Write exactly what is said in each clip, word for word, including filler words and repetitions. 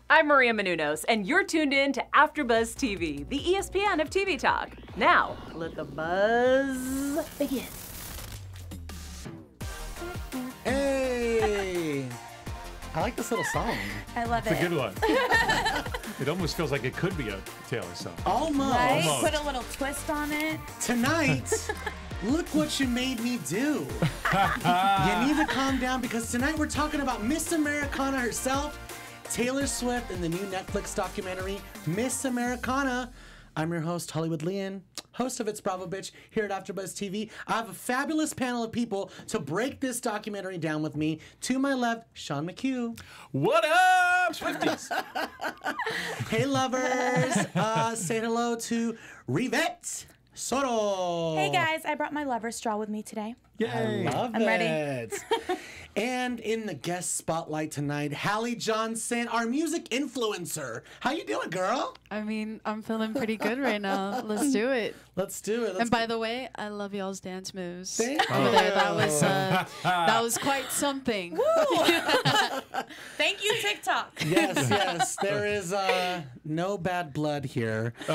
I'm Maria Menounos, and you're tuned in to AfterBuzz T V, the E S P N of T V talk. Now, let the buzz begin. Hey! I like this little song. I love It's it. a good one. It almost feels like it could be a Taylor song. Almost. Right? Almost. Put a little twist on it. Tonight, look what you made me do. You need to calm down because tonight we're talking about Miss Americana herself, Taylor Swift, and the new Netflix documentary, Miss Americana. I'm your host, Hollywood Leon, host of It's Bravo Bitch here at AfterBuzz T V. I have a fabulous panel of people to break this documentary down with me. To my left, Sean McHugh. What up, Swifties? Hey, lovers. uh, say hello to Rivette Soto. Hey guys, I brought my lover straw with me today. Yay. I love I'm it. ready. And in the guest spotlight tonight, Hallie Johnson, our music influencer. How you doing, girl? I mean, I'm feeling pretty good right now. Let's do it. Let's do it. Let's And by the way, I love y'all's dance moves. Thank Over you. there, that was uh, that was quite something. Thank you, TikTok. Yes, yes. There is uh, no bad blood here. Oh,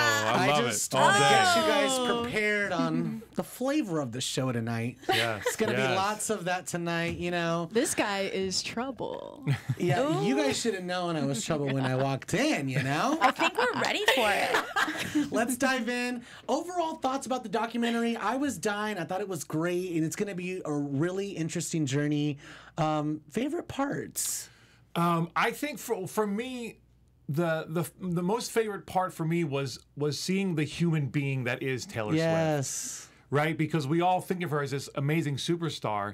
I love just it. All want to get day. you guys prepared on the flavor of the show tonight. Yes, It's going to yes. be lots of that tonight, you know. This guy is trouble. Yeah, you guys should have known I was trouble when I walked in, you know. I think we're ready for it. Let's dive in. Overall thoughts about the documentary. I was dying. I thought it was great, and it's going to be a really interesting journey. Um, favorite parts? Um, I think for for me, the the the most favorite part for me was was seeing the human being that is Taylor Swift. Yes. Right? Because we all think of her as this amazing superstar,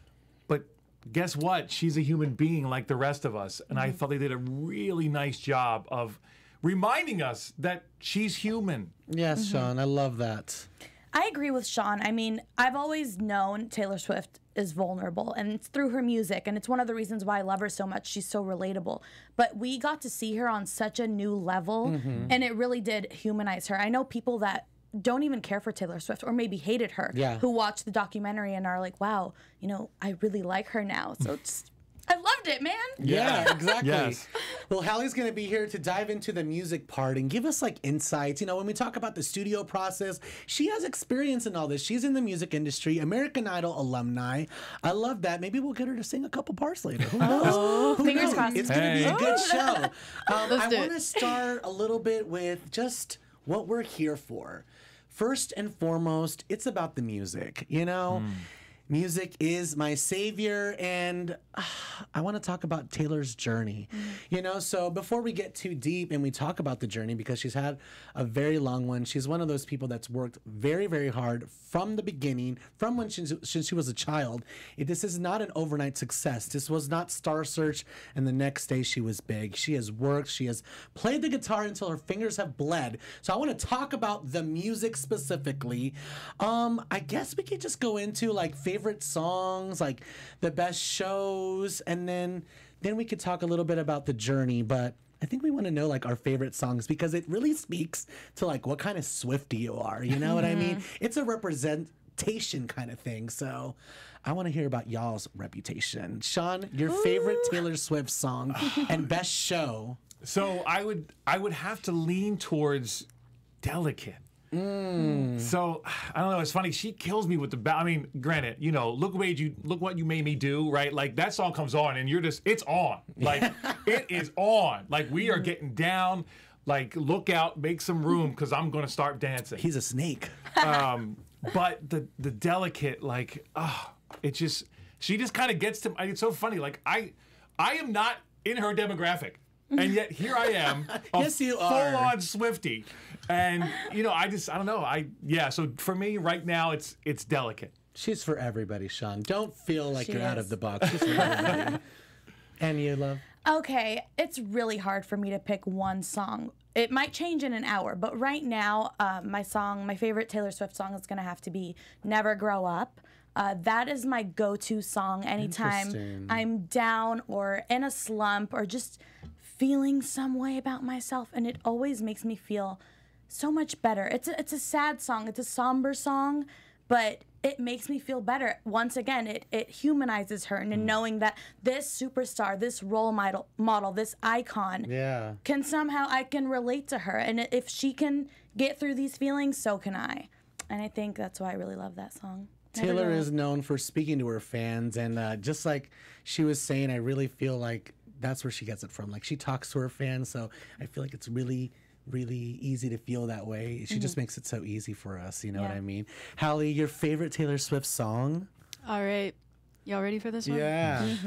but guess what? She's a human being like the rest of us. And I thought they did a really nice job of reminding us that she's human. Yes, Sean. I love that. I agree with Sean. I mean, I've always known Taylor Swift is vulnerable, and it's through her music, and it's one of the reasons why I love her so much. She's so relatable. But we got to see her on such a new level, and it really did humanize her. I know people that don't even care for Taylor Swift or maybe hated her Yeah. who watched the documentary and are like, wow, you know, I really like her now. So it's, I loved it, man. Yeah, exactly. Yes. Well, Hallie's going to be here to dive into the music part and give us like insights. You know, when we talk about the studio process, she has experience in all this. She's in the music industry, American Idol alumni. I love that. Maybe we'll get her to sing a couple parts later. Who knows? Who Fingers knows? crossed. It's going to be a Hey. good show. Um, Let's I do want to it. start a little bit with just what we're here for. First and foremost, it's about the music, you know? Music is my savior, and uh, I want to talk about Taylor's journey. You know, so before we get too deep and we talk about the journey, because she's had a very long one, she's one of those people that's worked very, very hard from the beginning, from when she, since she was a child. It, this is not an overnight success. This was not Star Search, and the next day she was big. She has worked. She has played the guitar until her fingers have bled. So I want to talk about the music specifically. Um, I guess we could just go into like favorite songs, like the best shows, and then then we could talk a little bit about the journey. But I think we want to know like our favorite songs because it really speaks to like what kind of Swiftie you are. You know what I mean? It's a representation kind of thing. So I want to hear about y'all's reputation. Sean, your favorite Taylor Swift song and best show. So I would I would have to lean towards Delicate. So I don't know. It's funny. She kills me with the. Ba- I mean, granted, you know, look what you look what you made me do, right? Like that song comes on, and you're just it's on. Like it is on. Like we are getting down. Like look out, make some room, because I'm gonna start dancing. He's a snake. Um, but the the Delicate, like, oh, it just she just kind of gets to. It's so funny. Like I, I am not in her demographic. And yet here I am, a Yes, you are. full-on Swiftie, and you know I just I don't know I yeah. So for me right now it's it's Delicate. She's for everybody, Sean. Don't feel like She you're out is. of the box. She's for everybody. And you, love? Okay, it's really hard for me to pick one song. It might change in an hour, but right now, uh, my song, my favorite Taylor Swift song is going to have to be Never Grow Up. Uh, that is my go-to song anytime Interesting. I'm down or in a slump or just feeling some way about myself, and it always makes me feel so much better. It's a, it's a sad song. It's a somber song, but it makes me feel better. Once again, it, it humanizes her, and in knowing that this superstar, this role model, model, this icon, Yeah. can somehow, I can relate to her. And if she can get through these feelings, so can I. And I think that's why I really love that song. Never Taylor gonna- is known for speaking to her fans, and uh, just like she was saying, I really feel like that's where she gets it from. Like, she talks to her fans, so I feel like it's really, really easy to feel that way. She just makes it so easy for us, you know what Yeah. I mean? Hallie, your favorite Taylor Swift song? All right. Y'all ready for this one? Yeah.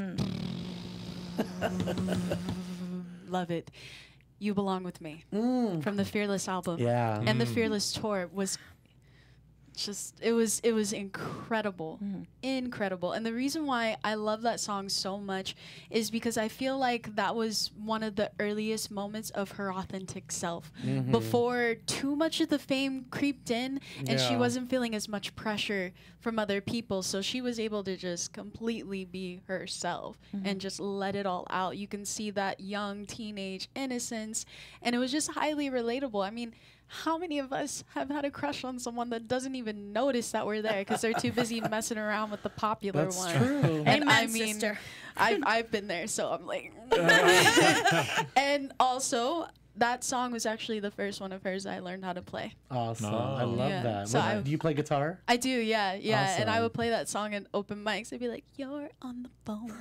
Love it. You Belong With Me from the Fearless album. Yeah. And the Fearless tour was just it was it was incredible. Incredible. And the reason why I love that song so much is because I feel like that was one of the earliest moments of her authentic self before too much of the fame creeped in and she Yeah. wasn't feeling as much pressure from other people, so she was able to just completely be herself and just let it all out. You can see that young teenage innocence, and it was just highly relatable. I mean, how many of us have had a crush on someone that doesn't even notice that we're there because they're too busy messing around with the popular That's one? true. And I Amen, mean, sister. I've I've been there, so I'm like. And also, that song was actually the first one of hers I learned how to play. Awesome. Oh. I love Yeah. that. So What- I- do you play guitar? I do, yeah, yeah. And I Awesome. would play that song in open mics. I'd be like, "You're on the phone."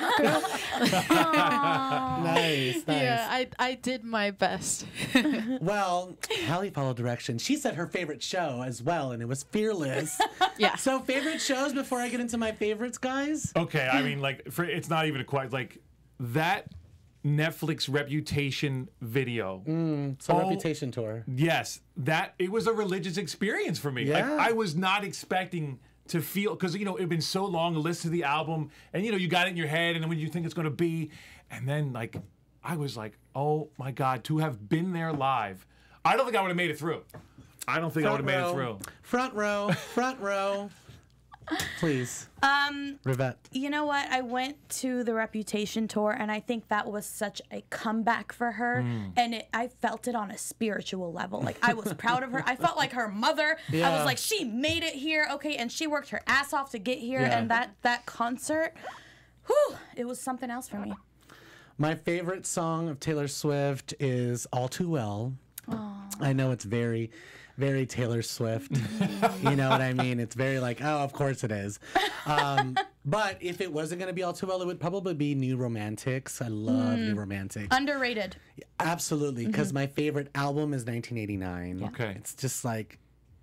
Nice, nice. Yeah, I I did my best. Well, Hallie followed direction. She said her favorite show as well, and it was Fearless. Yeah. So, favorite shows before I get into my favorites, guys? Okay, I mean, like, for it's not even a quite like that Netflix Reputation video. So, Oh. Reputation Tour. Yes, that it was a religious experience for me. Like, Yeah. I was not expecting to feel because you know it'd been so long to listen to the album, and you know you got it in your head, and then when you think it's going to be, and then like I was like, oh my god, to have been there live, I don't think I would have made it through. I don't think I would have made it through. Front row. Front row. Please. Um, Rivette. You know what? I went to the Reputation tour, and I think that was such a comeback for her. And it, I felt it on a spiritual level. Like, I was proud of her. I felt like her mother. I Yeah. was like, she made it here, okay? And she worked her ass off to get here. Yeah. And that that concert, whew, it was something else for me. My favorite song of Taylor Swift is All Too Well. I know it's very, very Taylor Swift. You know what I mean? It's very like, oh, of course it is. Um, but if it wasn't going to be All Too Well, it would probably be New Romantics. I love New Romantics. Underrated. Absolutely, because my favorite album is nineteen eighty-nine. Okay. It's just like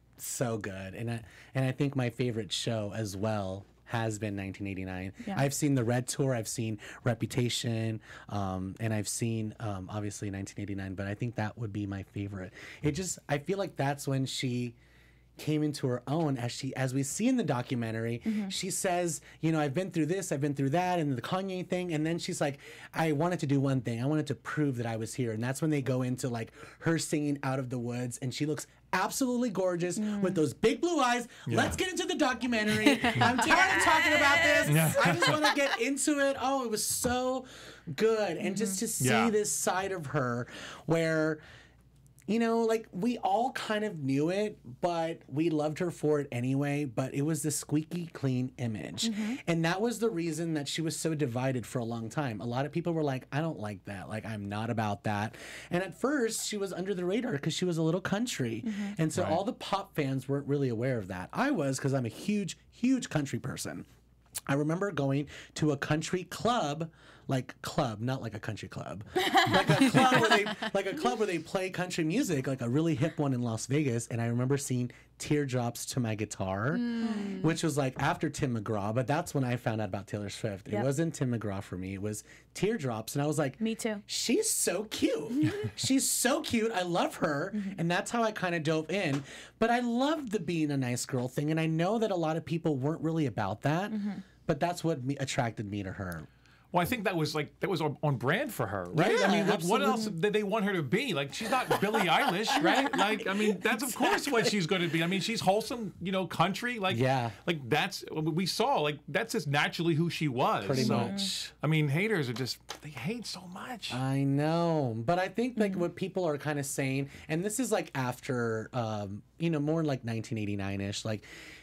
so good. And I, and I think my favorite show as well has been nineteen eighty-nine. Yeah. I've seen the Red Tour, I've seen Reputation, um, and I've seen um, obviously nineteen eighty-nine, but I think that would be my favorite. It just, I feel like that's when she came into her own as she as we see in the documentary. She says, you know, I've been through this, I've been through that, and the Kanye thing, and then she's like, I wanted to do one thing. I wanted to prove that I was here. And that's when they go into like her singing Out of the Woods, and she looks absolutely gorgeous with those big blue eyes. Let's get into the documentary. I'm tired of talking about this. I just want to get into it. Oh, it was so good. And just to see Yeah. this side of her where, you know, like we all kind of knew it, but we loved her for it anyway. But it was the squeaky clean image. And that was the reason that she was so divided for a long time. A lot of people were like, I don't like that. Like, I'm not about that. And at first, she was under the radar because she was a little country. And so all the pop fans weren't really aware of that. I was because I'm a huge, huge country person. I remember going to a country club, like club, not like a country club, like a club where they, like a club where they play country music, like a really hip one in Las Vegas. And I remember seeing Teardrops to My Guitar, which was like after Tim McGraw, but that's when I found out about Taylor Swift. It Yep. wasn't Tim McGraw for me; it was Teardrops, and I was like, Me too. She's so cute. She's so cute. I love her. And that's how I kind of dove in. But I loved the being a nice girl thing. And I know that a lot of people weren't really about that. But that's what me, attracted me to her. Well, I think that was like that was on, on brand for her, right? Yeah, I mean, like, what else absolutely. did they want her to be? Like, she's not Billie Eilish, right? Like, I mean, that's of course what she's going to be. I mean, she's wholesome, you know, country. Like, Yeah. like that's we saw. Like, that's just naturally who she was. Pretty so, much. I mean, haters are just they hate so much. I know. But I think like what people are kind of saying, and this is like after, um, you know, more like nineteen eighty-nine-ish, like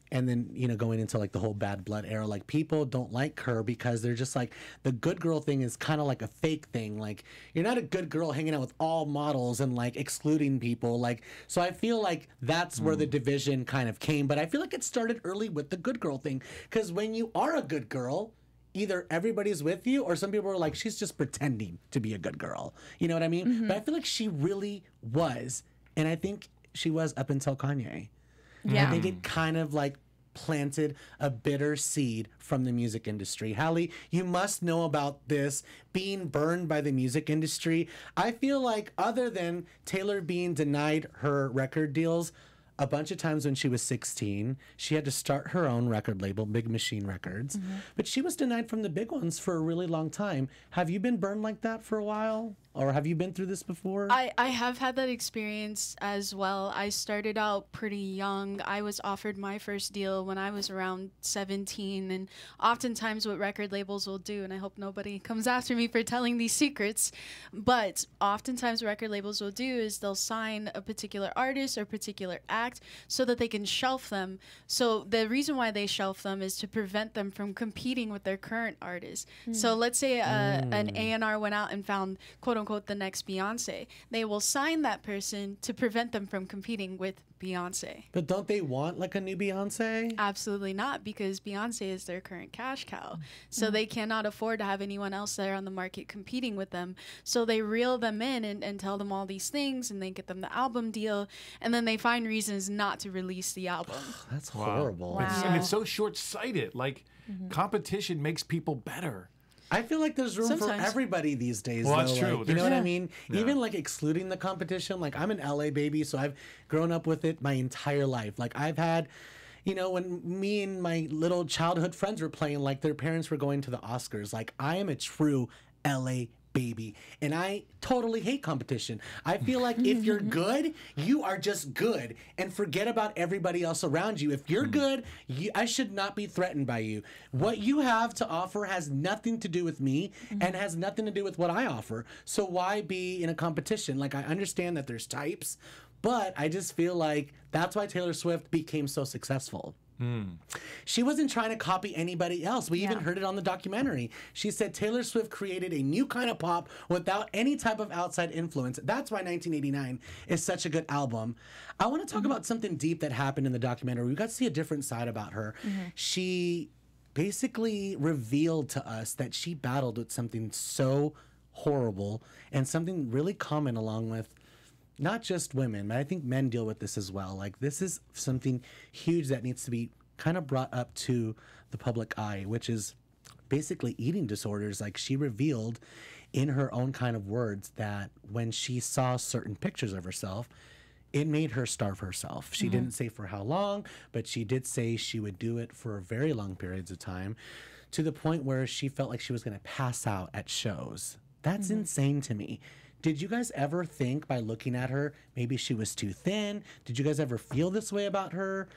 and then, you know, going into like the whole bad blood era, like people don't like her because they're just like, the good girl thing is kind of like a fake thing. Like, you're not a good girl hanging out with all models and like excluding people. Like, so I feel like that's where the division kind of came. But I feel like it started early with the good girl thing, because when you are a good girl, either everybody's with you or some people are like, she's just pretending to be a good girl. You know what I mean? Mm-hmm. But I feel like she really was. And I think she was up until Kanye. Yeah. I think it kind of like planted a bitter seed from the music industry. Hallie, you must know about this, being burned by the music industry. I feel like other than Taylor being denied her record deals a bunch of times when she was sixteen, she had to start her own record label, Big Machine Records. Mm-hmm. But she was denied from the big ones for a really long time. Have you been burned like that for a while? Or have you been through this before? I, I have had that experience as well. I started out pretty young. I was offered my first deal when I was around seventeen. And oftentimes what record labels will do, and I hope nobody comes after me for telling these secrets, but oftentimes what record labels will do is they'll sign a particular artist or particular act so that they can shelf them. So the reason why they shelf them is to prevent them from competing with their current artists. Mm. So let's say uh, mm. an A and R went out and found, quote unquote, quote, the next Beyonce. They will sign that person to prevent them from competing with Beyonce. But don't they want like a new Beyonce? Absolutely not, because Beyonce is their current cash cow. So mm-hmm. they cannot afford to have anyone else there on the market competing with them. So they reel them in and, and tell them all these things, and they get them the album deal, and then they find reasons not to release the album. That's wow. horrible. Wow. It's, and it's so short-sighted. Like, mm-hmm. competition makes people better. I feel like there's room Sometimes. for everybody these days. Well, though. that's true. Like, you know what Yeah. I mean? Yeah. Even like excluding the competition. Like, I'm an L A baby, so I've grown up with it my entire life. Like, I've had, you know, when me and my little childhood friends were playing, like their parents were going to the Oscars. Like, I am a true L A baby, and I totally hate competition. I feel like if you're good, you are just good, and forget about everybody else around you. If you're good, you, I should not be threatened by you. What you have to offer has nothing to do with me, and has nothing to do with what I offer. So why be in a competition? Like, I understand that there's types, but I just feel like that's why Taylor Swift became so successful. Mm. She wasn't trying to copy anybody else. We yeah. even heard it on the documentary. She said Taylor Swift created a new kind of pop without any type of outside influence. That's why nineteen eighty-nine is such a good album. I want to talk mm-hmm. about something deep that happened in the documentary. We got to see a different side about her. Mm-hmm. She basically revealed to us that she battled with something so horrible and something really common along with not just women, but I think men deal with this as well. Like, this is something huge that needs to be kind of brought up to the public eye, which is basically eating disorders. Like, she revealed in her own kind of words that when she saw certain pictures of herself, it made her starve herself. She mm-hmm. didn't say for how long, but she did say she would do it for very long periods of time, to the point where she felt like she was going to pass out at shows. That's mm-hmm. insane to me. Did you guys ever think by looking at her, maybe she was too thin? Did you guys ever feel this way about her?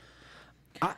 I,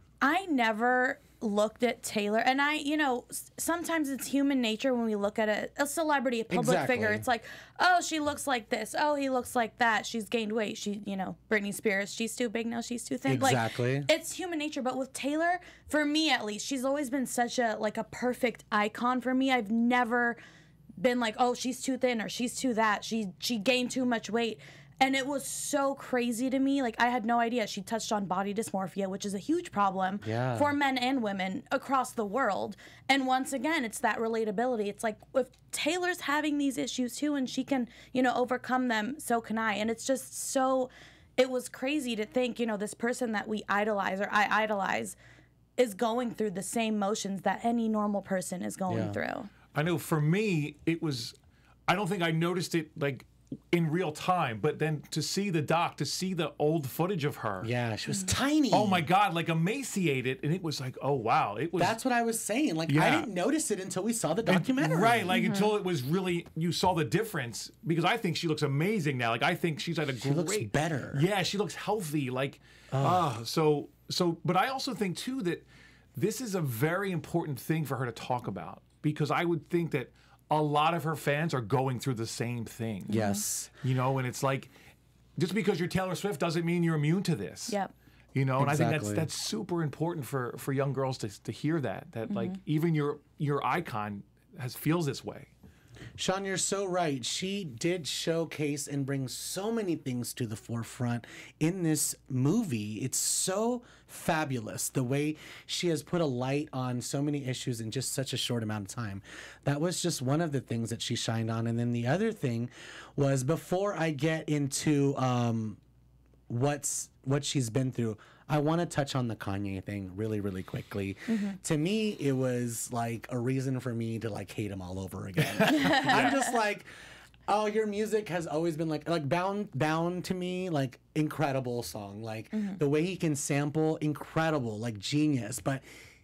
I never looked at Taylor, and I, you know, sometimes it's human nature when we look at a, a celebrity, a public Exactly. figure. It's like, oh, she looks like this. Oh, he looks like that. She's gained weight. She, you know, Britney Spears, she's too big now. She's too thin. Exactly. Like, it's human nature. But with Taylor, for me at least, she's always been such a like a perfect icon for me. I've never been like, oh, she's too thin or she's too that. She she gained too much weight. And it was so crazy to me. Like, I had no idea. She touched on body dysmorphia, which is a huge problem yeah. for men and women across the world. And once again, it's that relatability. It's like, if Taylor's having these issues too, and she can, you know, overcome them, so can I. And it's just so, it was crazy to think, you know, this person that we idolize or I idolize is going through the same motions that any normal person is going Yeah. through. I know for me, it was, I don't think I noticed it like in real time, but then to see the doc, to see the old footage of her. Yeah, she was tiny. Oh my God, like emaciated. And it was like, oh wow. It was. That's what I was saying. Like, I Yeah. didn't notice it until we saw the documentary. Right, like until it was really, you saw the difference. Because I think she looks amazing now. Like, I think she's at a She great. looks better. Yeah, she looks healthy. Like, ah, so, so, but I also think too that this is a very important thing for her to talk about. Because I would think that a lot of her fans are going through the same thing. Yes. You know, and it's like, just because you're Taylor Swift doesn't mean you're immune to this. Yep. You know, and I think that's Exactly. that's super important for for young girls to to hear that that like even your your icon has feels this way. Sean, you're so right. She did showcase and bring so many things to the forefront in this movie. It's so fabulous the way she has put a light on so many issues in just such a short amount of time. That was just one of the things that she shined on. And then the other thing was, before I get into um, what's what she's been through, I want to touch on the Kanye thing really, really quickly. To me, it was like a reason for me to like hate him all over again. I'm just like, oh, your music has always been like like bound bound to me, like incredible song. Like the way he can sample, incredible, like genius. But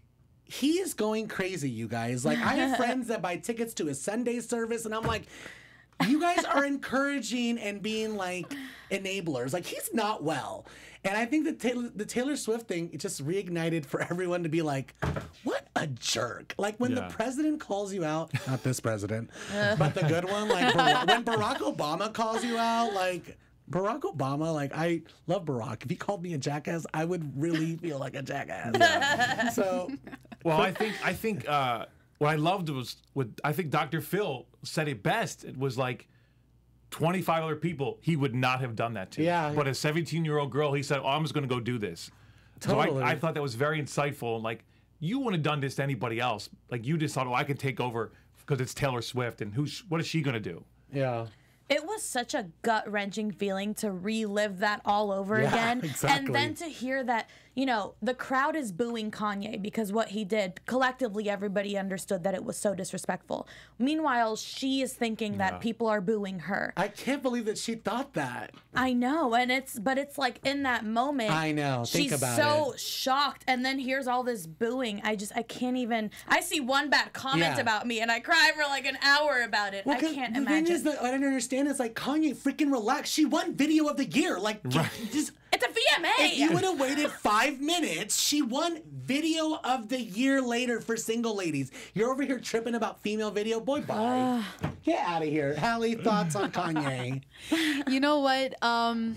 he is going crazy, you guys. Like I have friends that buy tickets to his Sunday service, and I'm like, you guys are encouraging and being like enablers. Like he's not well. And I think the Taylor, the Taylor Swift thing, it just reignited for everyone to be like, what a jerk. Like when Yeah. the president calls you out, not this president, but the good one, like Bar- when Barack Obama calls you out, like Barack Obama, like I love Barack. If he called me a jackass, I would really feel like a jackass. So, Well, I think I think uh, what I loved was what I think Doctor Phil said it best. It was like twenty-five other people he would not have done that to. Yeah. But a seventeen-year-old girl, he said, "Oh, I'm just going to go do this." So Totally. I, I thought that was very insightful. Like you wouldn't have done this to anybody else. Like you just thought, "Oh, I can take over because it's Taylor Swift, and who's what is she going to do?" yeah. It was such a gut-wrenching feeling to relive that all over Yeah, again. exactly. And then to hear that, you know, the crowd is booing Kanye because what he did, collectively everybody understood that it was so disrespectful. Meanwhile, she is thinking Yeah. that people are booing her. I can't believe that she thought that. I know, and it's but it's like in that moment I know, think she's about so it. shocked, and then here's all this booing. I just I can't even I see one bad comment Yeah. about me and I cry for like an hour about it. Well, I 'cause can't the imagine. thing is that I don't understand is like Kanye, freaking relax. She won Video of the Year. Like, j- just it's a V M A. if you would have waited five minutes, she won Video of the Year later for Single Ladies. You're over here tripping about female video. Boy, bye. Get out of here. Hallie, thoughts on Kanye? You know what? Um,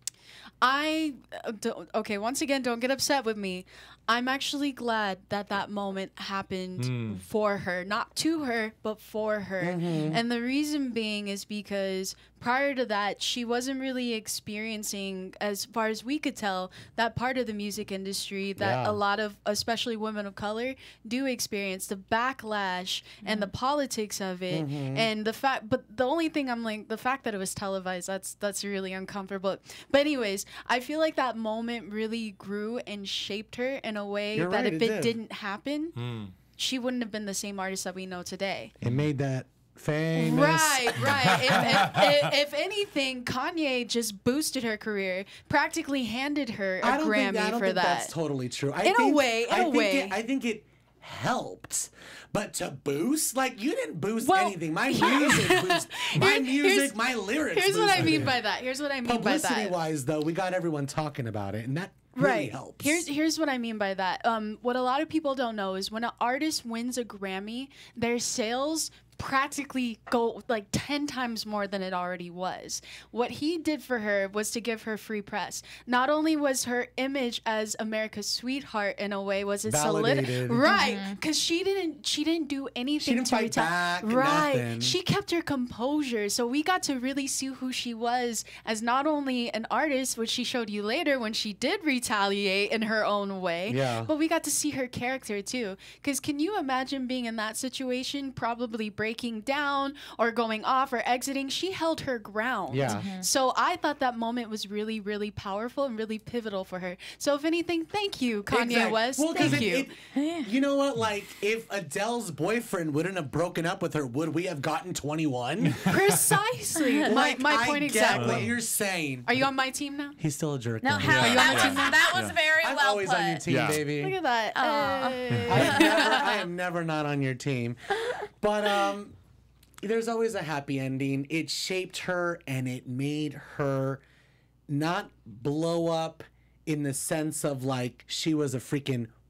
I uh, don't, okay. Once again, don't get upset with me. I'm actually glad that that moment happened for her, not to her, but for her. And the reason being is because prior to that, she wasn't really experiencing, as far as we could tell, that part of the music industry that Yeah. a lot of, especially women of color, do experience the backlash and the politics of it, and the fact. But the only thing I'm like, the fact that it was televised, that's that's really uncomfortable. But anyways, I feel like that moment really grew and shaped her in a way You're that right, if it it did. didn't happen, she wouldn't have been the same artist that we know today. It made that famous. Right, right. if, if, if, if anything, Kanye just boosted her career, practically handed her a I don't Grammy think, I don't for think that. that's totally true. I In a think, way, in I a think way. It, I think it helped. But to boost, like you didn't boost Well, anything. My music boost. My Here- music, here's- my lyrics. Here's what I boosted mean it. by that. Here's what I mean by Publicity that. wise, though, we got everyone talking about it, and that really Right. helps. Here's here's what I mean by that. Um, what a lot of people don't know is when an artist wins a Grammy, their sales practically go like ten times more than it already was. What he did for her was to give her free press. Not only was her image as America's sweetheart in a way was it Validated. solidified, right? Because she didn't she didn't do anything didn't to fight retaliate. back, Right. nothing. She kept her composure. So we got to really see who she was as not only an artist, which she showed you later when she did retaliate in her own way, Yeah. but we got to see her character too. Because can you imagine being in that situation, probably breaking down or going off or exiting? She held her ground. Yeah. Mhm. So I thought that moment was really, really powerful and really pivotal for her. So if anything, thank you, Kanye Exact- West. Well, 'cause thank it- you. it- you know what? Like, if Adele's boyfriend wouldn't have broken up with her, would we have gotten twenty-one? Precisely. my Like, my I point get exactly. what you're saying. Are you on my team now? He's still a jerk. No, though. Hallie, you on that my was team? that was very I'm well always put. on your team, Yeah. baby. Look at that. Aw. Hey. I am, never, I am never not on your team. But um, there's always a happy ending. It shaped her and it made her not blow up in the sense of like she was a freaking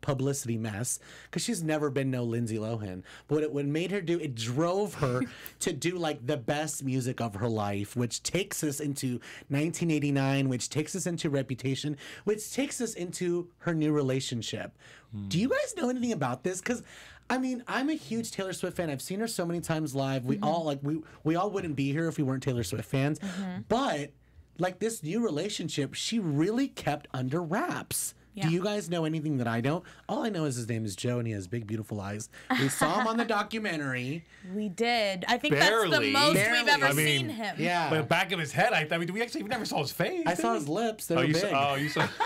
publicity mess because she's never been no Lindsay Lohan. But what it, what it made her do, it drove her to do like the best music of her life, which takes us into nineteen eighty-nine, which takes us into Reputation, which takes us into her new relationship. Hmm. Do you guys know anything about this? Because I mean, I'm a huge Taylor Swift fan. I've seen her so many times live. We mm-hmm. all like we we all wouldn't be here if we weren't Taylor Swift fans. Mm-hmm. But like this new relationship, she really kept under wraps. Yeah. Do you guys know anything that I don't? All I know is his name is Joe and he has big, beautiful eyes. We saw him on the documentary. We did. I think Barely. that's the most Barely. we've ever I mean, seen him. Yeah. But the back of his head, I, I mean, we actually we never saw his face. I saw his lips. They oh, were you big. saw, oh, you saw.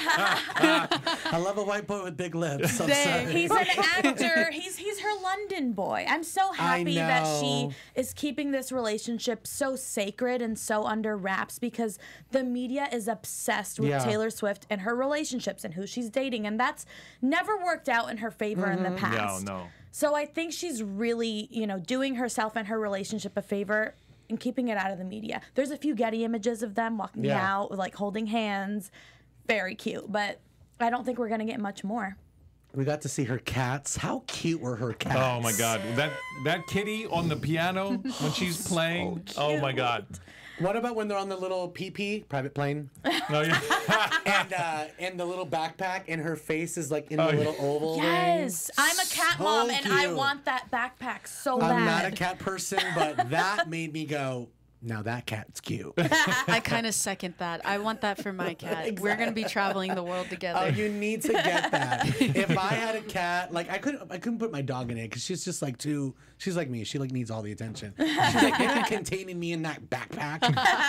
I love a white boy with big lips. I'm sorry. He's an actor. He's he's her London boy. I'm so happy that she is keeping this relationship so sacred and so under wraps because the media is obsessed with Yeah. Taylor Swift and her relationships and who she's dating, and that's never worked out in her favor mm-hmm. in the past. No, no. So I think she's really, you know, doing herself and her relationship a favor and keeping it out of the media. There's a few Getty images of them walking Yeah. out, like holding hands. Very cute, but I don't think we're going to get much more. We got to see her cats. How cute were her cats? Oh my God, that that kitty on the piano when she's playing. So oh my God. What about when they're on the little P P private plane? Oh, yeah. and uh, and the little backpack, and her face is like in the Oh, yeah. little oval Yes, ring. I'm a cat So mom, and I cute. want that backpack so I'm bad. not a cat person, but that made me go, now that cat's cute. I kind of second that. I want that for my cat. We're going to be traveling the world together. Oh, you need to get that. If I had a cat, like I couldn't, I couldn't put my dog in it because she's just like too. She's like me. She like needs all the attention. She's like, you're not containing me in that backpack.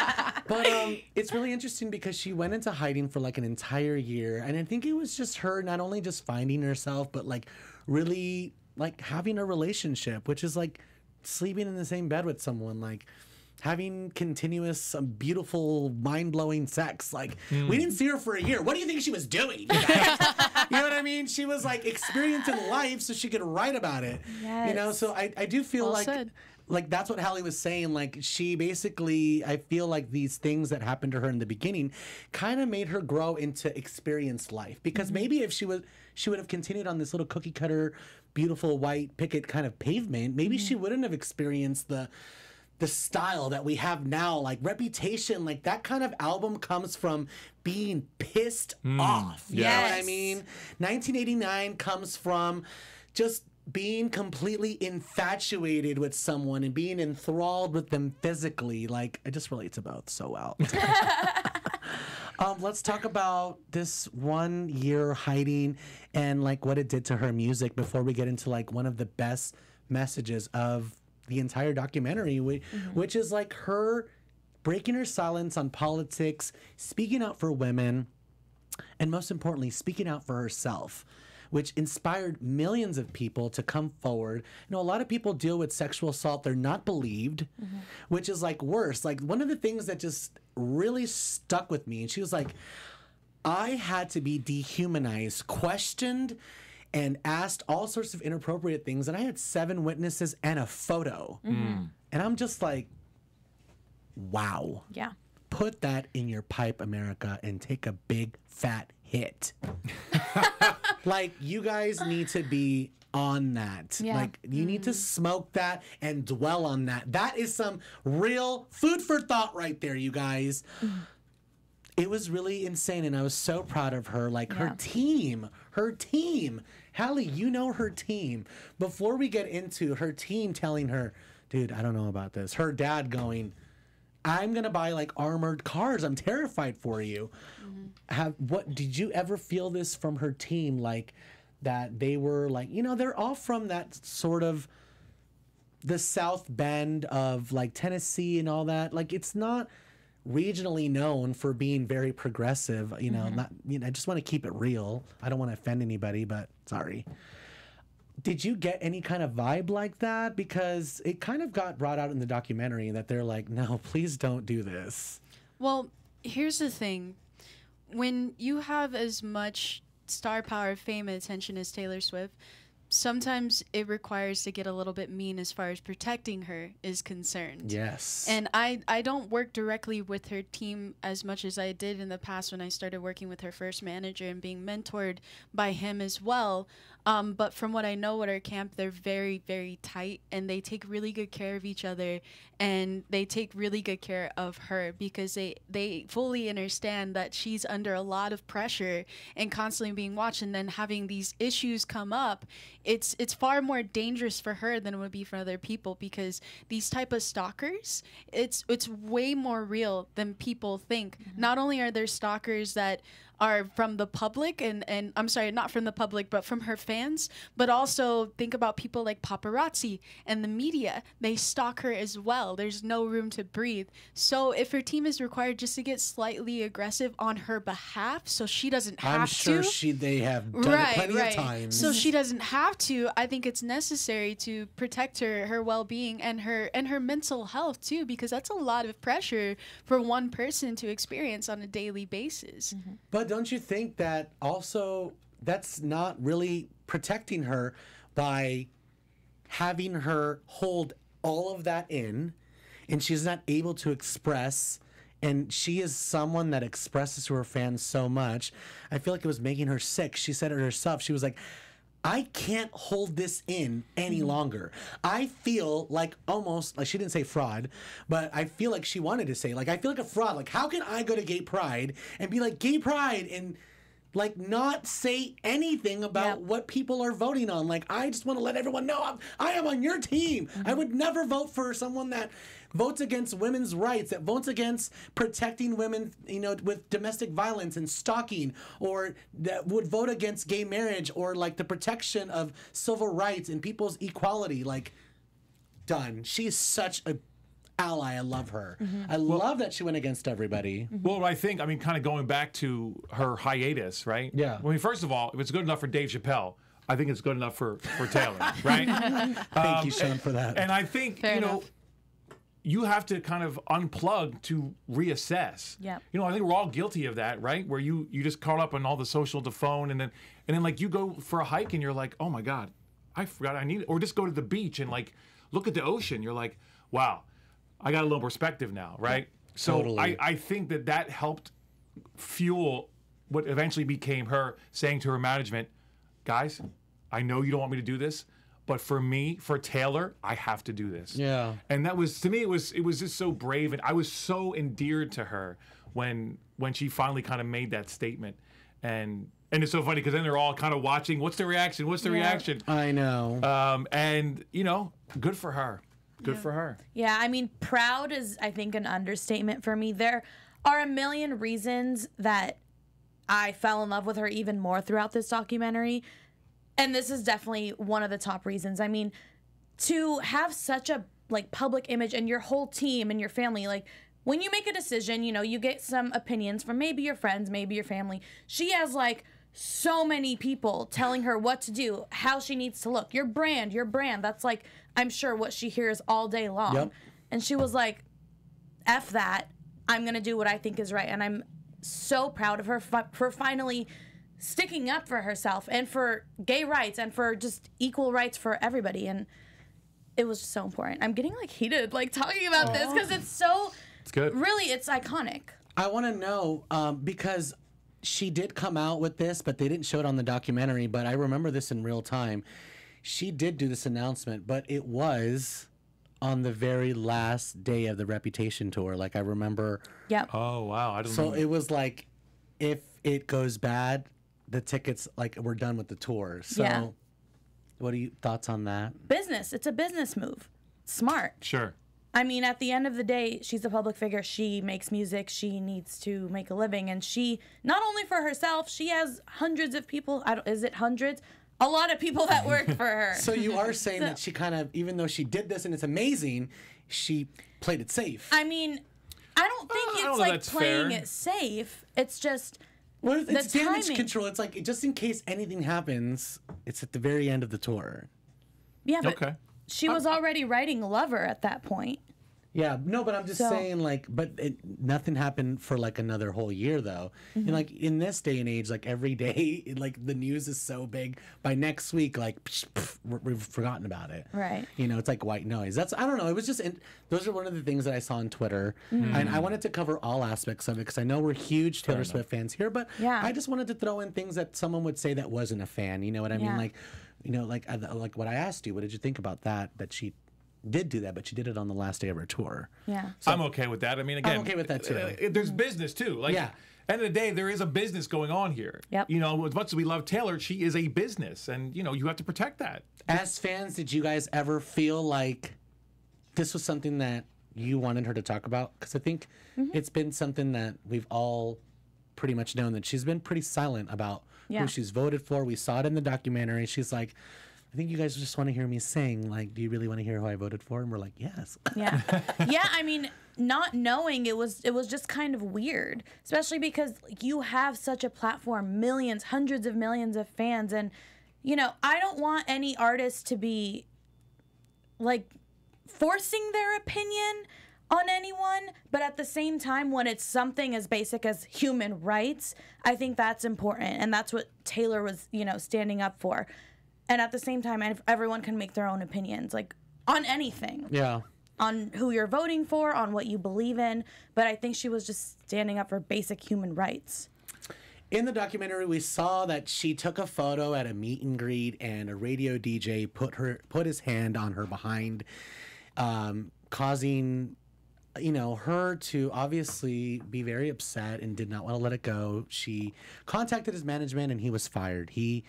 But um, it's really interesting because she went into hiding for like an entire year, and I think it was just her not only just finding herself, but like really like having a relationship, which is like sleeping in the same bed with someone, like. Having continuous, um, beautiful, mind-blowing sex. Like, mm. we didn't see her for a year. What do you think she was doing? You, guys? You know what I mean? She was, like, experiencing life so she could write about it. Yes. You know, so I, I do feel Well like... said. Like, that's what Hallie was saying. Like, she basically... I feel like these things that happened to her in the beginning kind of made her grow into experienced life. Because mm-hmm. maybe if she was... She would have continued on this little cookie-cutter, beautiful, white picket kind of pavement. Maybe mm-hmm. she wouldn't have experienced the... the style that we have now, like Reputation, like that kind of album comes from being pissed mm, off. You yes. know what I mean? nineteen eighty-nine comes from just being completely infatuated with someone and being enthralled with them physically. Like, I just relate to both so well. um, let's talk about this one year hiding and like what it did to her music before we get into like one of the best messages of the entire documentary, which, mm-hmm. which is like her breaking her silence on politics, speaking out for women, and most importantly, speaking out for herself, which inspired millions of people to come forward. You know, a lot of people deal with sexual assault. They're not believed, mm-hmm. which is like worse. Like one of the things that just really stuck with me, and she was like, I had to be dehumanized, questioned, and asked all sorts of inappropriate things. And I had seven witnesses and a photo. Mm-hmm. And I'm just like, wow. Yeah. Put that in your pipe, America, and take a big fat hit. Like, you guys need to be on that. Yeah. Like, you mm-hmm. need to smoke that and dwell on that. That is some real food for thought right there, you guys. Mm-hmm. It was really insane, and I was so proud of her. Like, yeah. her team, her team. Hallie, you know her team. Before we get into her team telling her, dude, I don't know about this. Her dad going, I'm going to buy, like, armored cars. I'm terrified for you. Mm-hmm. Have what? Did you ever feel this from her team, like, that they were, like, you know, they're all from that sort of the South Bend of, like, Tennessee and all that. Like, it's not regionally known for being very progressive, you know, mm-hmm. not, you know, I just want to keep it real. I don't want to offend anybody, but sorry. Did you get any kind of vibe like that? Because it kind of got brought out in the documentary that they're like, no, please don't do this. Well, here's the thing. When you have as much star power, fame, and attention as Taylor Swift, sometimes it requires to get a little bit mean as far as protecting her is concerned. Yes. And I, I don't work directly with her team as much as I did in the past when I started working with her first manager and being mentored by him as well. Um, but from what I know at our camp, they're very, very tight, and they take really good care of each other, and they take really good care of her because they, they fully understand that she's under a lot of pressure and constantly being watched, and then having these issues come up. It's it's far more dangerous for her than it would be for other people, because these type of stalkers, it's it's way more real than people think. Mm-hmm. Not only are there stalkers that are from the public, and, and I'm sorry, not from the public, but from her fans, but also think about people like paparazzi and the media. They stalk her as well. There's no room to breathe. So if her team is required just to get slightly aggressive on her behalf so she doesn't have I'm sure to. she they have done right, it plenty right. of times. So she doesn't have to. I think it's necessary to protect her, her well-being and her and her mental health too, because that's a lot of pressure for one person to experience on a daily basis. Mm-hmm. But don't you think that also that's not really protecting her by having her hold all of that in, and she's not able to express, and she is someone that expresses to her fans so much. I feel like it was making her sick. She said it herself. She was like, I can't hold this in any longer. I feel like almost, like she didn't say fraud, but I feel like she wanted to say, like, I feel like a fraud. Like, how can I go to Gay Pride and be like, Gay Pride, and like not say anything about Yep. what people are voting on? Like, I just want to let everyone know I'm, I am on your team. I would never vote for someone that votes against women's rights, that votes against protecting women, you know, with domestic violence and stalking, or that would vote against gay marriage, or like the protection of civil rights and people's equality. Like, done. She's such a ally. I love her. I love that she went against everybody. Well, I think, I mean, kind of going back to her hiatus, right? Yeah. I mean, first of all, if it's good enough for Dave Chappelle, I think it's good enough for, for Taylor, right? Thank you, Sean, for that. And I think, Fair you know, enough. you have to kind of unplug to reassess. Yep. You know, I think we're all guilty of that, right? Where you you just caught up on all the social to phone, and then and then like you go for a hike and you're like, oh my God, I forgot I need it. Or just go to the beach and like look at the ocean. You're like, wow, I got a little perspective now, right? So Totally. I, I think that that helped fuel what eventually became her saying to her management, guys, I know you don't want me to do this, but for me, for Taylor, I have to do this. Yeah. And that was, to me, it was it was just so brave, and I was so endeared to her when when she finally kind of made that statement. And and it's so funny because then they're all kind of watching, what's the reaction? What's the Yeah. reaction? I know. Um, and you know, good for her. Good for her. Yeah, I mean, proud is, I think, an understatement for me. There are a million reasons that I fell in love with her even more throughout this documentary. And this is definitely one of the top reasons. I mean, to have such a like public image and your whole team and your family, like when you make a decision, you know, you get some opinions from maybe your friends, maybe your family. She has like so many people telling her what to do, how she needs to look. Your brand, your brand. That's like, I'm sure what she hears all day long. Yep. And she was like, F that. I'm going to do what I think is right. And I'm so proud of her fi- for finally sticking up for herself and for gay rights and for just equal rights for everybody. And it was just so important. I'm getting like heated, like talking about this because it's so, It's good. really, it's iconic. I want to know um, because she did come out with this, but they didn't show it on the documentary. But I remember this in real time. She did do this announcement, but it was on the very last day of the Reputation tour. Like, I remember. Yep. Oh wow, I don't So know. it was like, if it goes bad, the tickets, like, we're done with the tour. So Yeah. what are you thoughts on that? Business. It's a business move. Smart. Sure. I mean, at the end of the day, she's a public figure. She makes music. She needs to make a living. And she, not only for herself, she has hundreds of people. I don't, is it hundreds? A lot of people that work for her. So you are saying that she kind of, even though she did this and it's amazing, she played it safe. I mean, I don't think Uh, I it's don't know like that's playing fair. it safe. It's just, Well, it's the damage timing. control. It's like, just in case anything happens, it's at the very end of the tour. yeah, but Okay. she was already writing Lover at that point. Yeah, no, but I'm just So- saying, like, but it, nothing happened for like another whole year, though. Mm-hmm. And like in this day and age, like every day, it, like the news is so big. By next week, like psh, pff, we're, we've forgotten about it. Right. You know, it's like white noise. That's I don't know. It was just in, those are one of the things that I saw on Twitter, and I wanted to cover all aspects of it because I know we're huge Taylor Swift fans here, but Yeah. I just wanted to throw in things that someone would say that wasn't a fan. You know what I mean? Yeah. Like, you know, like I, like what I asked you. What did you think about that? That she did do that, but she did it on the last day of her tour. Yeah. I'm okay with that. I mean, again, okay with that, too. uh, there's business too. Like, Yeah. end of the day, there is a business going on here. Yep. You know, as much as we love Taylor, she is a business, and you know, you have to protect that. As fans, did you guys ever feel like this was something that you wanted her to talk about? Because I think Mm-hmm. it's been something that we've all pretty much known that she's been pretty silent about Yeah. who she's voted for. We saw it in the documentary. She's like, I think you guys just want to hear me sing. Like, do you really want to hear who I voted for? And we're like, yes. Yeah. Yeah, I mean, not knowing it was it was just kind of weird, especially because you have such a platform, millions, hundreds of millions of fans, and you know, I don't want any artist to be like forcing their opinion on anyone, but at the same time, when it's something as basic as human rights, I think that's important, and that's what Taylor was, you know, standing up for. And at the same time, ev- everyone can make their own opinions, like on anything, Yeah. on who you're voting for, on what you believe in. But I think she was just standing up for basic human rights. In the documentary, we saw that she took a photo at a meet and greet, and a radio D J put her put his hand on her behind, um, causing, you know, her to obviously be very upset and did not want to let it go. She contacted his management, and he was fired. He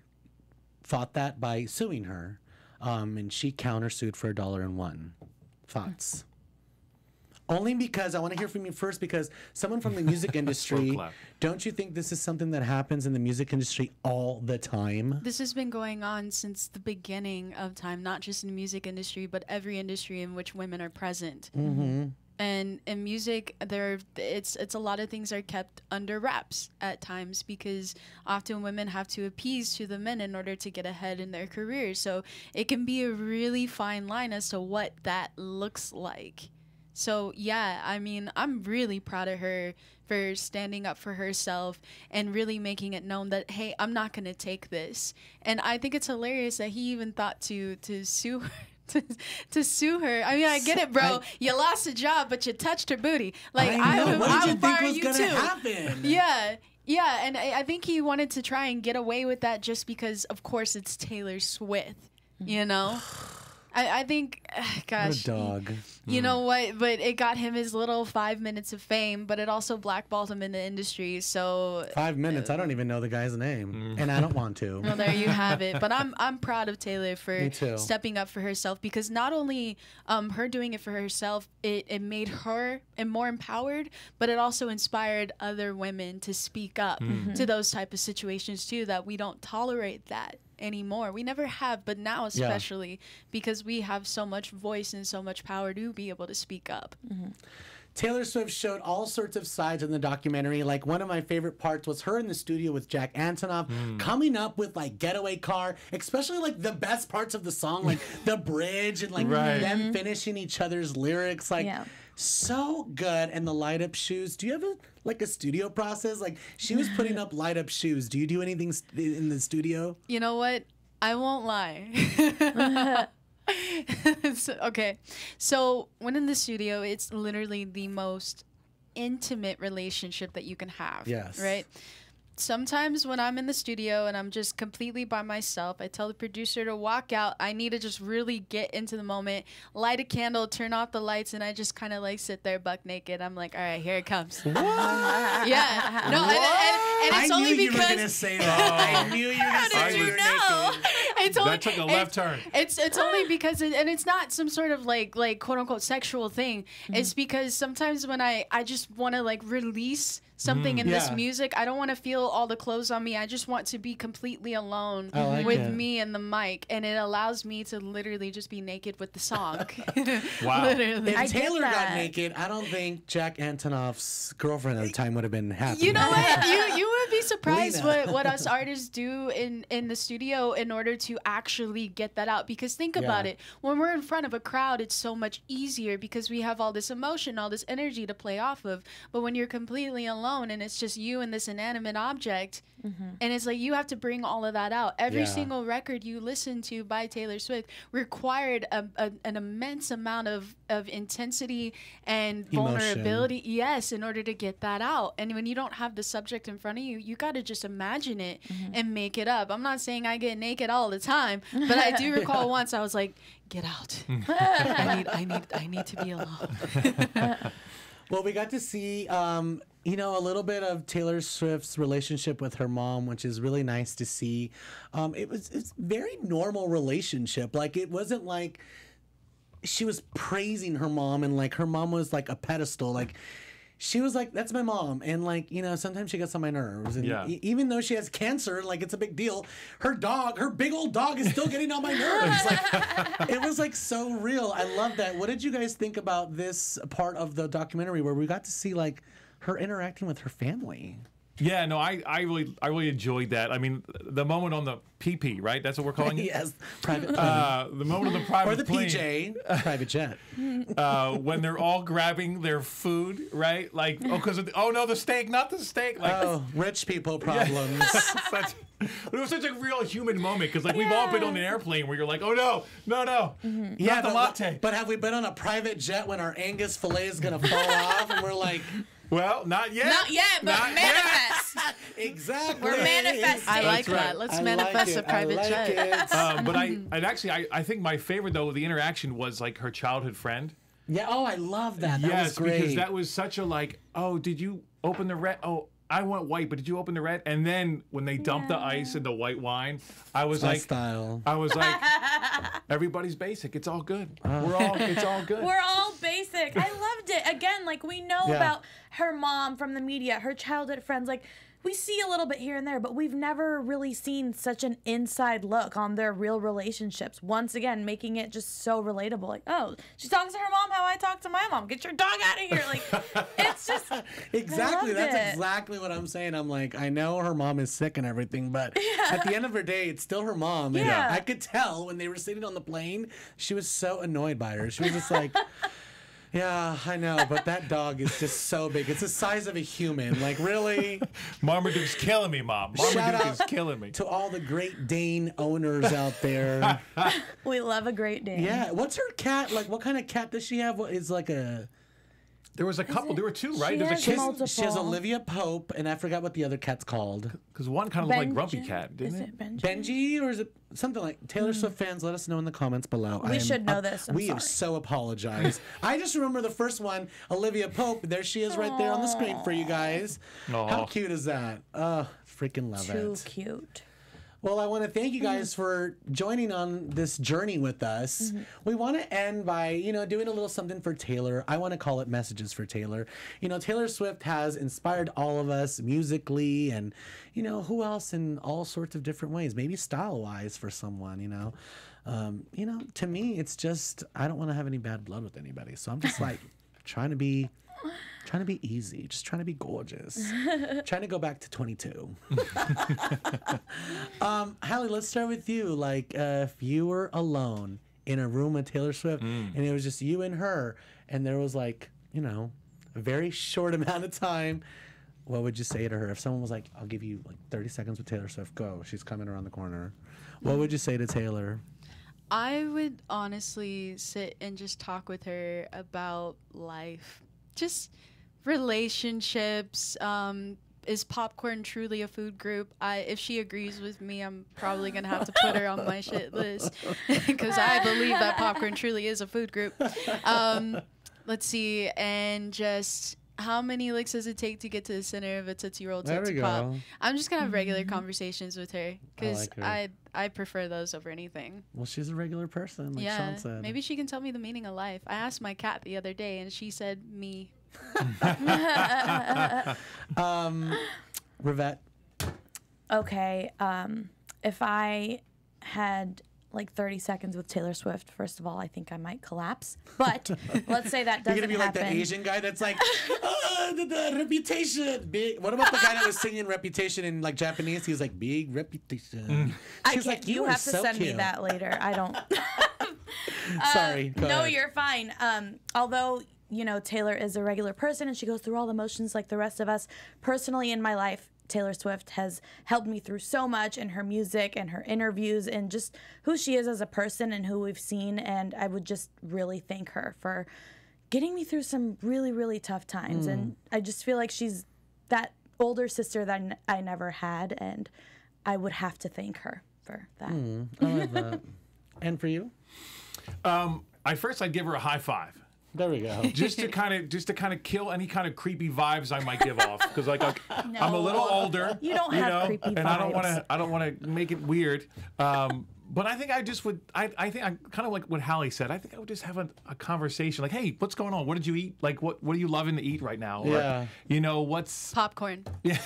fought that by suing her, um, and she countersued for a dollar and one. Thoughts? Only because I want to hear from you first, because someone from the music industry, clap. don't you think this is something that happens in the music industry all the time? This has been going on since the beginning of time, not just in the music industry, but every industry in which women are present. Mm-hmm. And in music, there it's it's a lot of things are kept under wraps at times because often women have to appease to the men in order to get ahead in their careers. So it can be a really fine line as to what that looks like. So yeah, I mean, I'm really proud of her for standing up for herself and really making it known that, hey, I'm not gonna take this. And I think it's hilarious that he even thought to to sue her. To, to sue her. I mean, I get it, bro. I- you lost a job, but you touched her booty. Like, I know. would- What did I you would think fire was you gonna too. happen? Yeah, yeah, and I, I think he wanted to try and get away with that just because, of course, it's Taylor Swift. You know, I, I think, gosh, What a dog. you know what? But it got him his little five minutes of fame, but it also blackballed him in the industry. So, Five minutes. I don't even know the guy's name, and I don't want to. well, there you have it. But I'm I'm proud of Taylor for Me too. stepping up for herself because not only um her doing it for herself, it, it made her and more empowered, but it also inspired other women to speak up to those type of situations too. That we don't tolerate that anymore. We never have, but now especially because we have so much voice and so much power to be able to speak up. Taylor Swift showed all sorts of sides in the documentary. Like, one of my favorite parts was her in the studio with Jack Antonoff coming up with like Getaway Car, especially like the best parts of the song, like the bridge and like Right. them finishing each other's lyrics. Like, Yeah. so good. And the light up shoes. Do you have a like a studio process? Like, she was putting up light up shoes. Do you do anything st- in the studio? You know what? I won't lie. So- okay. So when in the studio, it's literally the most intimate relationship that you can have. Yes. Right? Sometimes when I'm in the studio and I'm just completely by myself, I tell the producer to walk out. I need to just really get into the moment, light a candle, turn off the lights, and I just kind of like sit there buck naked. I'm like, all right, here it comes. Yeah. No, and, and, and it's I only knew you because were gonna say that. I knew you were gonna how say did you you were know? naked. It's only, That took a left it's, turn. It's it's only because it, and it's not some sort of like like quote unquote sexual thing. It's because sometimes when I I just want to like release something in this Yeah. music, I don't want to feel all the clothes on me. I just want to be completely alone I like with it. me and the mic, and it allows me to literally just be naked with the song. Wow. Literally. If I get Taylor got that. naked, I don't think Jack Antonoff's girlfriend at the time would have been happy. You know what? You you would be surprised Lena. what, what us artists do in, in the studio in order to actually get that out. Because think about Yeah. it. When we're in front of a crowd, it's so much easier because we have all this emotion, all this energy to play off of. But when you're completely alone and it's just you and this inanimate object, and it's like you have to bring all of that out. Every Yeah. single record you listen to by Taylor Swift required a, a, an immense amount of, of intensity and Emotion. vulnerability. Yes, in order to get that out. And when you don't have the subject in front of you, you got to just imagine it and make it up. I'm not saying I get naked all the time, but I do recall once I was like, get out. I need, I need, I need to be alone. Well, we got to see, um, you know, a little bit of Taylor Swift's relationship with her mom, which is really nice to see. Um, it was it's very normal relationship. Like, it wasn't like she was praising her mom and like her mom was like a pedestal. Like, she was like, that's my mom. And like, you know, sometimes she gets on my nerves. And Yeah. e- even though she has cancer, like it's a big deal, her dog, her big old dog is still getting on my nerves. Like, it was like so real. I love that. What did you guys think about this part of the documentary where we got to see like her interacting with her family? Yeah, no, I, I really I really enjoyed that. I mean, the moment on the P P, right? That's what we're calling it. Yes, private plane. Uh, the moment on the private or the plane, P J, private jet. uh, when they're all grabbing their food, right? Like, oh, because oh no, the steak, not the steak. Like, Oh, rich people problems. such, it was such a real human moment because like we've all been on an airplane where you're like, oh no, no, no, Yeah, not the but, latte. but have we been on a private jet when our Angus fillet is gonna fall off and we're like, Well, not yet. Not yet, but Not yet. manifest. exactly. We're manifesting. I like right. that. Let's I manifest like a it. private I like jet. it. Uh, but I, and actually, I, I think my favorite though, the interaction was like her childhood friend. Yeah. Oh, I love that. That yes, was great. because that was such a like, oh, did you open the red? Oh, I want white, but did you open the red? And then when they dumped the ice in the white wine, I was My like, style. I was like, everybody's basic. It's all good. We're all, it's all good. We're all basic. I loved it. Again, like we know Yeah. about her mom from the media, her childhood friends. Like we see a little bit here and there, but we've never really seen such an inside look on their real relationships. Once again, making it just so relatable. Like, oh, she talks to her mom how I talk to my mom. Get your dog out of here. Like, it's just Exactly. loved That's it. exactly what I'm saying. I'm like, I know her mom is sick and everything, but at the end of her day, it's still her mom. And Yeah. I could tell when they were sitting on the plane, she was so annoyed by her. She was just like, yeah, I know, but that dog is just so big. It's the size of a human. Like, really? Marmaduke's killing me, Mom. Shout Marmaduke out is killing me. To all the Great Dane owners out there. we love a Great Dane. Yeah. What's her cat? Like, what kind of cat does she have? What is like a. There was a couple. There were two, right? She There's a has kid. multiple. She has Olivia Pope, and I forgot what the other cat's called. Because one kind of looked like Grumpy Benji- Cat, didn't Is it? it Benji? Benji, or is it something like Taylor Swift fans? Let us know in the comments below. We I am- should know uh, this. I'm we sorry. so apologize. I just remember the first one, Olivia Pope. There she is, right there on the screen for you guys. Aw. How cute is that? Oh, freaking love Too it. cute. Well, I want to thank you guys for joining on this journey with us. We want to end by, you know, doing a little something for Taylor. I want to call it Messages for Taylor. You know, Taylor Swift has inspired all of us musically and, you know, who else in all sorts of different ways, maybe style-wise for someone, you know. Um, you know, to me, it's just, I don't want to have any bad blood with anybody. So I'm just like trying to be... Trying to be easy, just trying to be gorgeous, trying to go back to twenty-two. um, Hallie, let's start with you. Like, uh, if you were alone in a room with Taylor Swift, and it was just you and her, and there was like, you know, a very short amount of time, what would you say to her? If someone was like, "I'll give you like thirty seconds with Taylor Swift, go. She's coming around the corner." What would you say to Taylor? I would honestly sit and just talk with her about life, just relationships. Um, is popcorn truly a food group? I, if she agrees with me, I'm probably gonna have to put her on my shit list because I believe that popcorn truly is a food group. Um, let's see, and just how many licks does it take to get to the center of a Tootsie Roll There we Tootsie Pop? go. I'm just gonna have regular conversations with her because like her. I I prefer those over anything. Well, she's a regular person, like Yeah, Sean said. maybe she can tell me the meaning of life. I asked my cat the other day, and she said me. Um, Rivette. Okay, um, if I had like thirty seconds with Taylor Swift, first of all, I think I might collapse. But let's say that You're doesn't gonna be like happen. the Asian guy that's like, oh, the, the reputation, big. What about the guy that was singing Reputation in like Japanese? He was like, big reputation. I She's can't, like, you are have to so send me cute." that later. I don't. Sorry. Go no, ahead. you're fine. Um, although, you know, Taylor is a regular person and she goes through all the motions like the rest of us. Personally, in my life, Taylor Swift has helped me through so much in her music and her interviews and just who she is as a person and who we've seen. And I would just really thank her for getting me through some really, really tough times. Mm. And I just feel like she's that older sister that I, n- I never had. And I would have to thank her for that. Mm, I love that. And for you? Um, I first I'd give her a high five. There we go. Just to kind of, just to kind of kill any kind of creepy vibes I might give off, because like, like no. I'm a little older. You don't have know, creepy and vibes. I don't want to, I don't want to make it weird. Um, but I think I just would, I, I think I kind of like what Hallie said. I think I would just have a, a conversation, like, hey, what's going on? What did you eat? Like, what, what are you loving to eat right now? Yeah. Or, you know, what's popcorn? Yeah.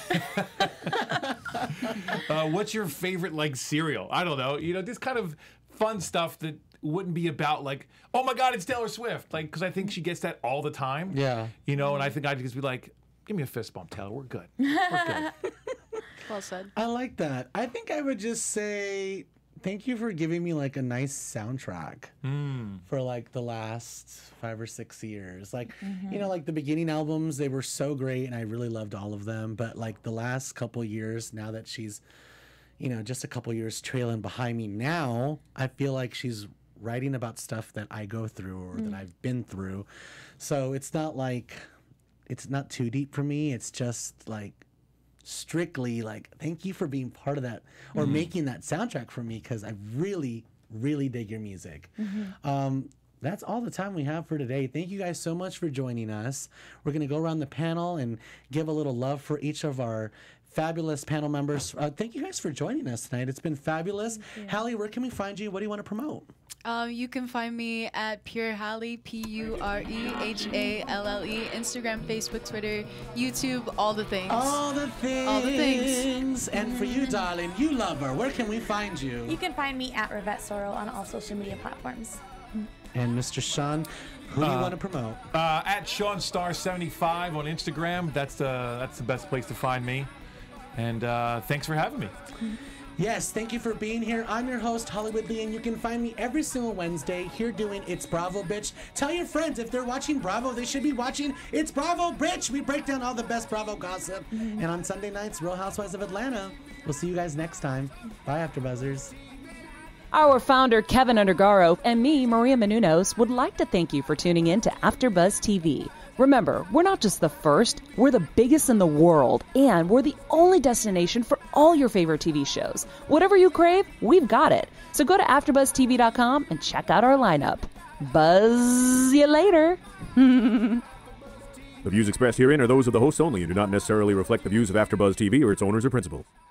uh, what's your favorite like cereal? I don't know. You know, this kind of fun stuff that wouldn't be about like, oh my God, it's Taylor Swift. Like, because I think she gets that all the time. Yeah. You know, and I think I'd just be like, give me a fist bump, Taylor. We're good. We're good. Well said. I like that. I think I would just say thank you for giving me like a nice soundtrack mm. for like the last five or six years. Like, mm-hmm. you know, like the beginning albums, they were so great and I really loved all of them. But like the last couple years, now that she's, you know, just a couple years trailing behind me now, I feel like she's writing about stuff that I go through or mm. that I've been through. So it's not like, it's not too deep for me. It's just like strictly like, thank you for being part of that or mm. making that soundtrack for me because I really, really dig your music. Mm-hmm. Um, that's all the time we have for today. Thank you guys so much for joining us. We're going to go around the panel and give a little love for each of our fabulous panel members. Uh, thank you guys for joining us tonight. It's been fabulous. Hallie, where can we find you? What do you want to promote? Um, you can find me at Pure Hallie, P U R E H A L L E, Instagram, Facebook, Twitter, YouTube, all the things. All the things. All the things. And for you, darling, you love her. Where can we find you? You can find me at Rivette Sorrell on all social media platforms. And Mister Sean, who do you uh, want to promote? Uh, at Sean Star seventy-five on Instagram. That's the that's the best place to find me. And uh, thanks for having me. Yes, thank you for being here. I'm your host, Hollywood Lee, and you can find me every single Wednesday here doing It's Bravo, Bitch. Tell your friends if they're watching Bravo, they should be watching It's Bravo, Bitch. We break down all the best Bravo gossip. Mm-hmm. And on Sunday nights, Real Housewives of Atlanta. We'll see you guys next time. Bye, AfterBuzzers. Our founder, Kevin Undergaro, and me, Maria Menounos, would like to thank you for tuning in to AfterBuzz T V. Remember, we're not just the first, we're the biggest in the world, and we're the only destination for all your favorite T V shows. Whatever you crave, we've got it. So go to after buzz T V dot com and check out our lineup. Buzz you later. The views expressed herein are those of the hosts only and do not necessarily reflect the views of AfterBuzz T V or its owners or principals.